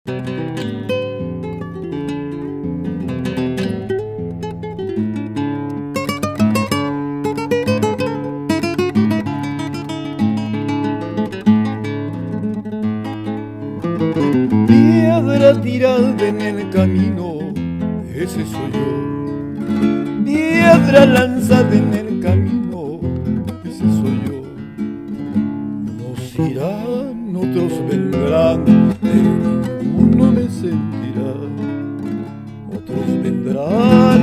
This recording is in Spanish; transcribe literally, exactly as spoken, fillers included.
Piedra tirada en el camino, ese soy yo. Piedra lanzada en el camino, ese soy yo. Unos irán, otros vendrán, pero ninguno me sentirá. Otros vendrán